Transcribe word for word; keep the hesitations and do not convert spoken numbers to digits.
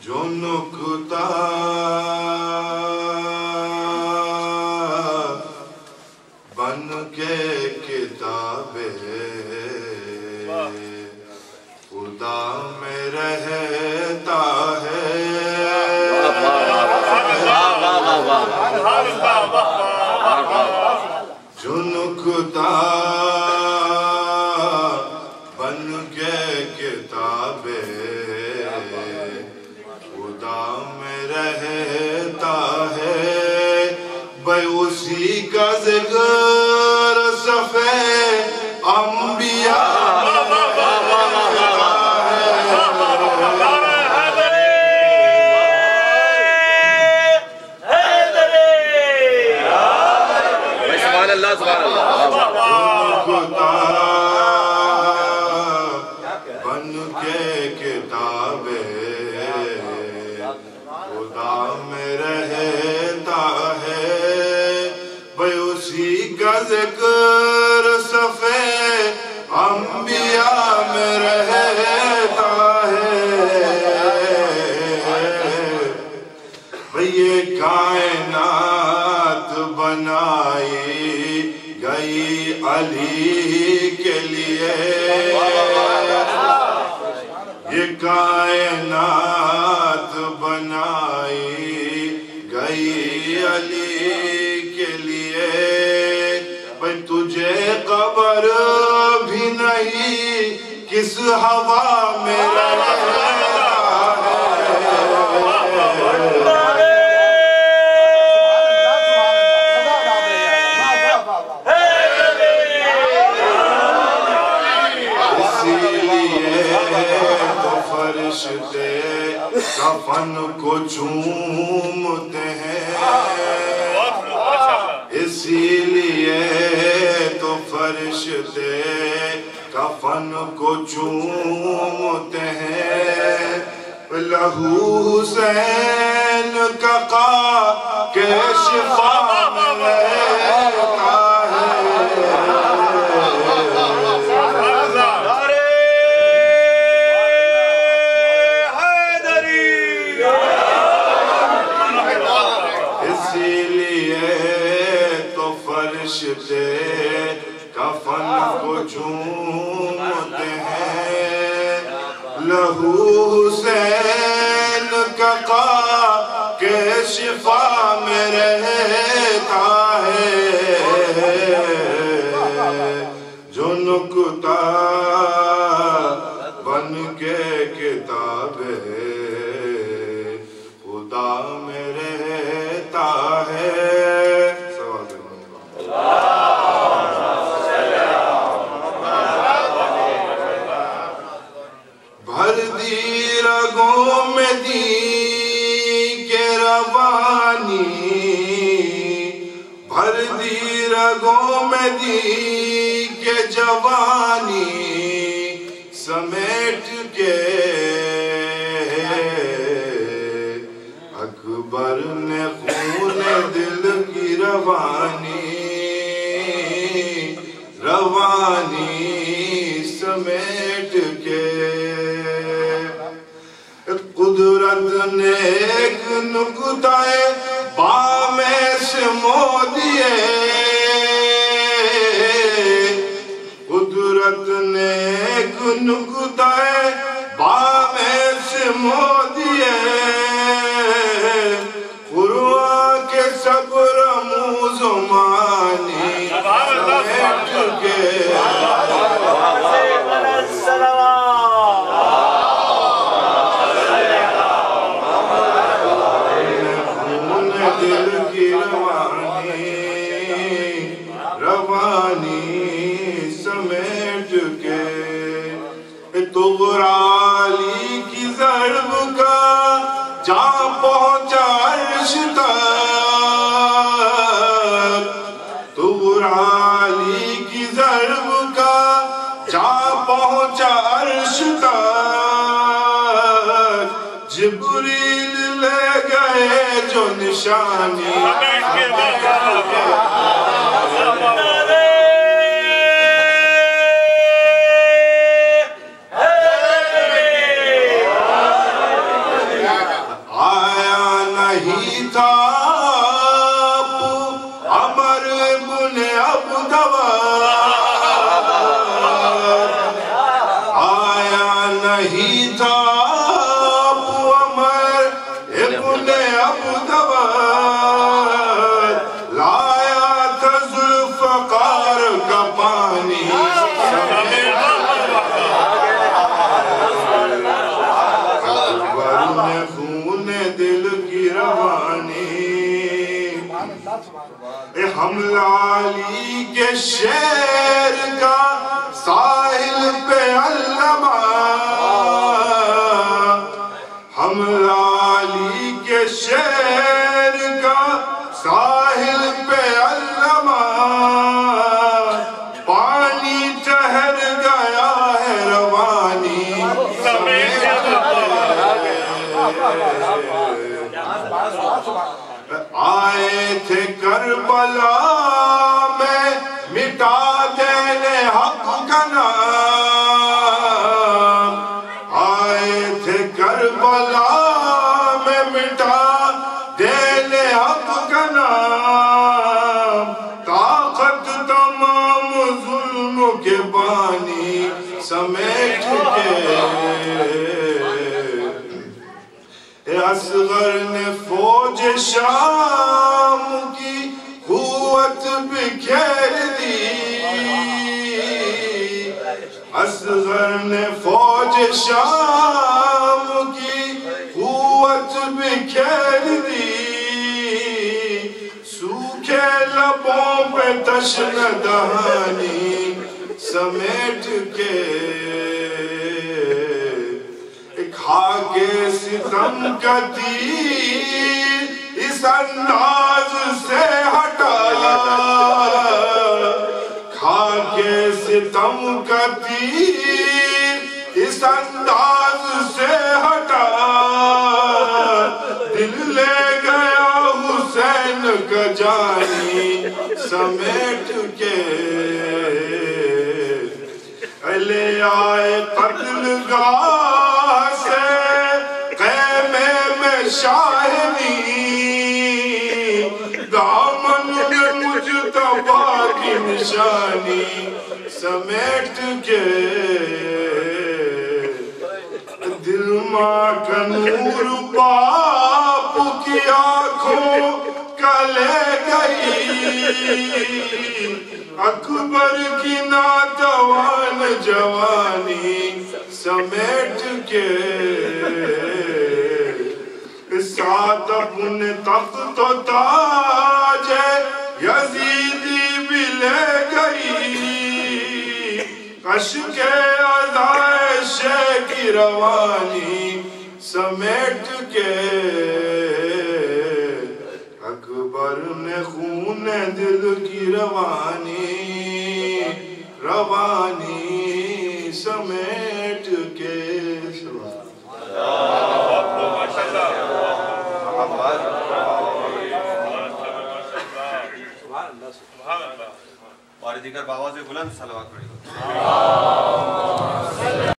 جو نکتا بن کے کتابیں خدا میں رہتا ہے جو نکتا بن کے کتابیں خدا میں رہتا ہے بھائی اسی کا ذکر صفحے انبیاء بن کے کتابیں خدا میں رہتا ہے بھائی اسی کا ذکر صفحے انبیاء میں رہتا ہے بھائی یہ کائنات بنائی گئی علی کے لیے یہ کائنات بنائی گئی علی کے لیے بھائی تجھے قبر بھی نہیں کس ہوا میں رہتا فرشتے کفن کو چومتے ہیں اسی لیے تو فرشتے کفن کو چومتے ہیں لہو حسین کا قا کے شفا میں رہتا ہے فرشتے کفن کو چومتے ہیں لہو حسین کا قا کے شفا میں رہتا ہے جو نکتا بن کے کتابیں خدا میں رہتا ہے بھر دی رگوں میں دی کے روانی بھر دی رگوں میں دی کے جوانی سمیٹ کے اکبر نے خون دل کی روانی روانی سمیٹ کے قدرت نے ایک نکتہ بام سے مو دیے قدرت نے ایک نکتہ بام سے مو دیے قرآن کے سب رموز و معنی سمیٹ کے دل کی روانی روانی سمیٹ کے تغرالی کی ضرب کا جہاں پہنچا عرش تک تغرالی کی ضرب کا جہاں پہنچا عرش تک جبریل لے گئے جو نشانی ہم لالی کے شیر کا ساحل پہ علمہ ہم لالی کے شیر کا ساحل پہ علمہ پانی ٹھہر گیا ہے روانی آئے تھے کربلا میں مٹا دینے حق کا نام آئے تھے کربلا میں مٹا دینے حق کا نام طاقت تمام ظلم کے بانی سمیٹ کے اصغر نے فوج شام کی قوت بکھیر دی اصغر نے فوج شام کی قوت بکھیر دی سوکھے لبوں پہ تشن دہانی سمیٹ کے کھاکے ستم کا تیر اس انداز سے ہٹا کھاکے ستم کا تیر اس انداز سے ہٹا دل لے گیا حسین کا جانی سمیٹ کے لے آئے قتل گاہ سے خیمے میں شاہدی دامن میں مجتبیٰ کی نشانی سمیٹ کے دل ماں کا نور باپ کی آنکھوں کا لے گئی اکبر کی ناتوان جوانی سمیٹ کے ساتھ اپنے تخت و تاج یزیدی بھی لے گئی عشق عزائش کی روانی سمیٹ کے اکبر نے خون دل کی روانی روانی سمیٹ کے اور دیگر باواز بلند صلوات پڑھیں